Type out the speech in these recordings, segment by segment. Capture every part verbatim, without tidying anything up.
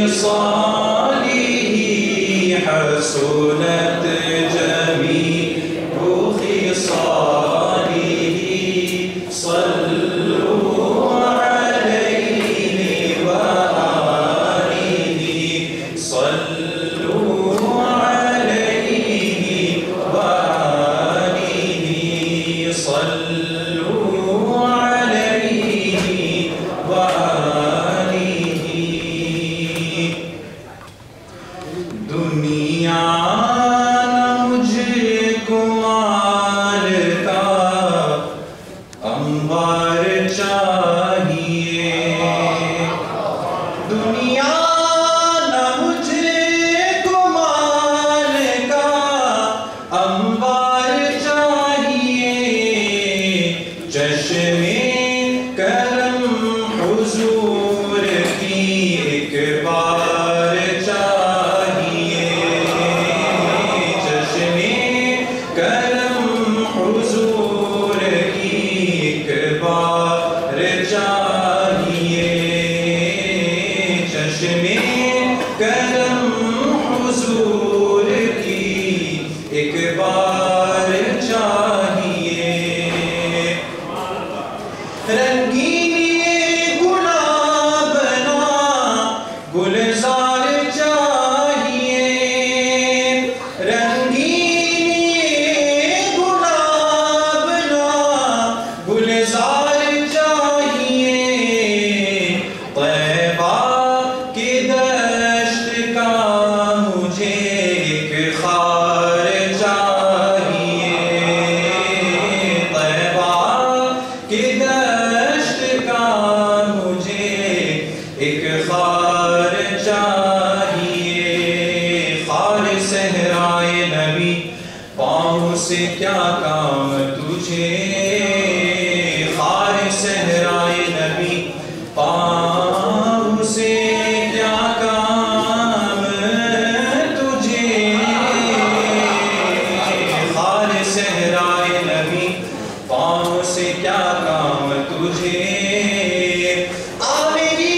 خصاله حسنت جميع خصاله صلوا عليه وآله صلوا عليه وآله صلوا عليه وآله दुनिया मुझको माल का अंबार चाहिए दुनिया न मुझको माल का अंबार चाहिए चश्मे करम हुजूर की एक बार चाहिए चश्मे करम हुजूर की एक बार चाहिए चश्मे करम हुजूर की एक बार चाहिए रंगीनी गुलाबना गुलजार चाहिए रंगीनी गुलाबना गुलजार चाहिए तैबा की दश्त का मुझे एक खार चाहिए तैबा की दश्त का मुझे एक खार चाहिए खार सहराए नबी पाँव से क्या काम तुझे खार सहराए नबी पाँव से क्या काम तुझे खार सहराए नबी पाँव से क्या काम तुझे आ मेरी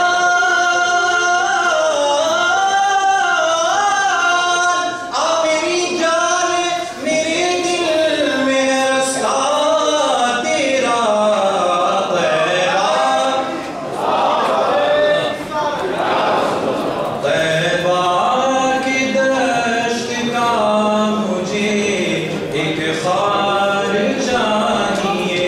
जान आ मेरी जान मेरे दिल में रस्ता तेरा तैबा तैबा की दश्त का मुझे एक खार चाहिए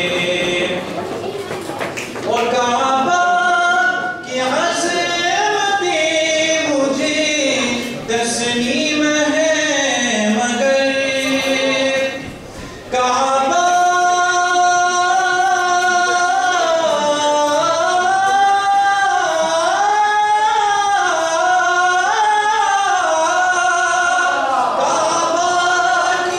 और काबा की अज़मतें मुझे तस्लीम है मगर काबा काबा की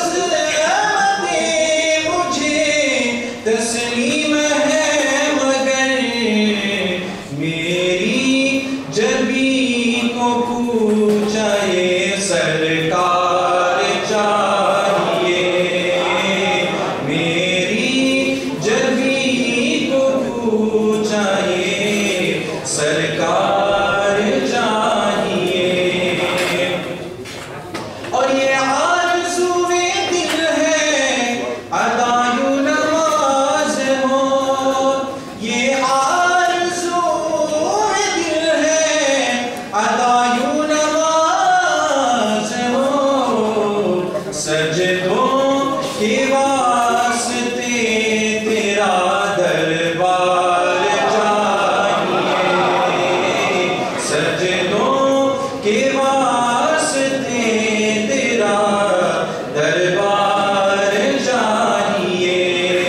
अज़मतें मुझे तस्लीम है मगर मेरी जबी को पूछा ये सरकार चाहिए मेरी जबी को पूछा ये सरकार चाहिए और ये आरज़ूए दिल है अदायु नमाज हो ये आरज़ूए दिल है अदायु नमाज हो सजदों के वास्ते तेरा दरबार चाहिए सजदों के वास्ते तेरा दरबार चाहिए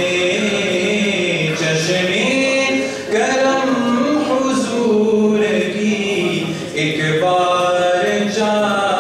चश्मे करम हुजूर की एक बार चाहिए